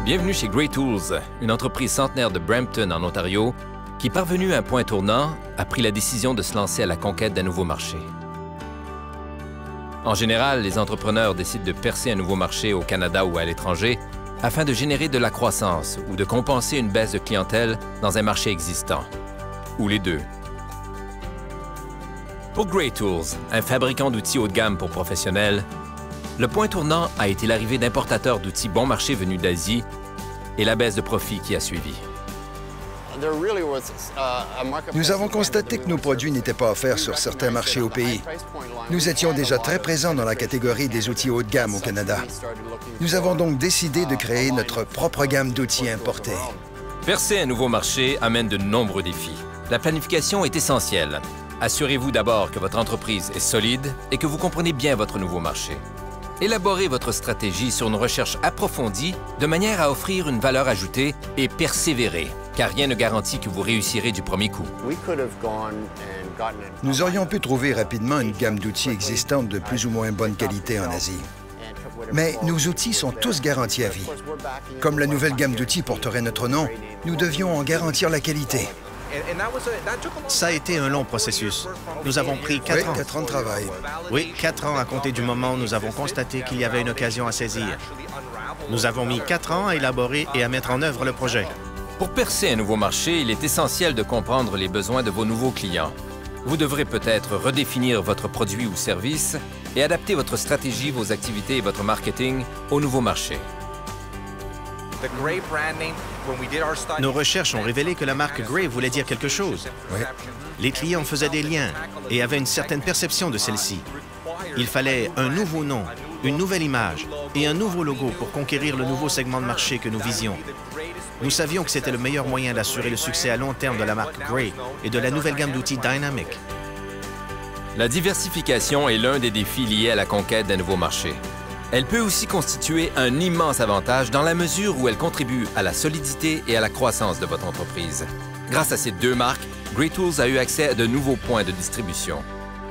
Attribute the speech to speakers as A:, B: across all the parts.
A: Bienvenue chez Gray Tools, une entreprise centenaire de Brampton, en Ontario, qui, parvenue à un point tournant, a pris la décision de se lancer à la conquête d'un nouveau marché. En général, les entrepreneurs décident de percer un nouveau marché au Canada ou à l'étranger afin de générer de la croissance ou de compenser une baisse de clientèle dans un marché existant, ou les deux. Pour Gray Tools, un fabricant d'outils haut de gamme pour professionnels, le point tournant a été l'arrivée d'importateurs d'outils bon marché venus d'Asie et la baisse de profit qui a suivi.
B: Nous avons constaté que nos produits n'étaient pas offerts sur certains marchés au pays. Nous étions déjà très présents dans la catégorie des outils haut de gamme au Canada. Nous avons donc décidé de créer notre propre gamme d'outils importés.
A: Percer un nouveau marché amène de nombreux défis. La planification est essentielle. Assurez-vous d'abord que votre entreprise est solide et que vous comprenez bien votre nouveau marché. Élaborez votre stratégie sur une recherche approfondie de manière à offrir une valeur ajoutée et persévérer, car rien ne garantit que vous réussirez du premier coup.
B: Nous aurions pu trouver rapidement une gamme d'outils existante de plus ou moins bonne qualité en Asie. Mais nos outils sont tous garantis à vie. Comme la nouvelle gamme d'outils porterait notre nom, nous devions en garantir la qualité.
C: Ça a été un long processus. Nous avons pris 4 ans.
B: 4 ans de travail.
C: Oui, 4 ans à compter du moment où nous avons constaté qu'il y avait une occasion à saisir. Nous avons mis 4 ans à élaborer et à mettre en œuvre le projet.
A: Pour percer un nouveau marché, il est essentiel de comprendre les besoins de vos nouveaux clients. Vous devrez peut-être redéfinir votre produit ou service et adapter votre stratégie, vos activités et votre marketing au nouveau marché.
C: Nos recherches ont révélé que la marque Gray voulait dire quelque chose.
B: Oui.
C: Les clients faisaient des liens et avaient une certaine perception de celle-ci. Il fallait un nouveau nom, une nouvelle image et un nouveau logo pour conquérir le nouveau segment de marché que nous visions. Nous savions que c'était le meilleur moyen d'assurer le succès à long terme de la marque Gray et de la nouvelle gamme d'outils Dynamic.
A: La diversification est l'un des défis liés à la conquête d'un nouveau marché. Elle peut aussi constituer un immense avantage dans la mesure où elle contribue à la solidité et à la croissance de votre entreprise. Grâce à ces deux marques, Gray Tools a eu accès à de nouveaux points de distribution.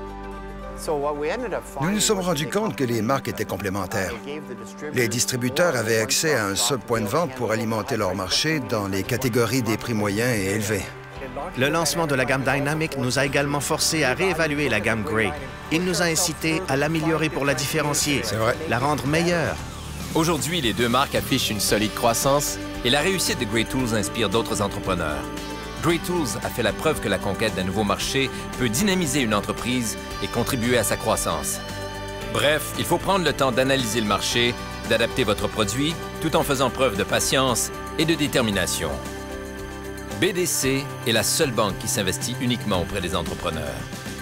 B: Nous nous sommes rendus compte que les marques étaient complémentaires. Les distributeurs avaient accès à un seul point de vente pour alimenter leur marché dans les catégories des prix moyens et élevés.
C: Le lancement de la gamme Dynamic nous a également forcés à réévaluer la gamme Gray. Il nous a incités à l'améliorer pour la différencier, la rendre meilleure.
A: Aujourd'hui, les deux marques affichent une solide croissance et la réussite de Gray Tools inspire d'autres entrepreneurs. Gray Tools a fait la preuve que la conquête d'un nouveau marché peut dynamiser une entreprise et contribuer à sa croissance. Bref, il faut prendre le temps d'analyser le marché, d'adapter votre produit, tout en faisant preuve de patience et de détermination. BDC est la seule banque qui s'investit uniquement auprès des entrepreneurs.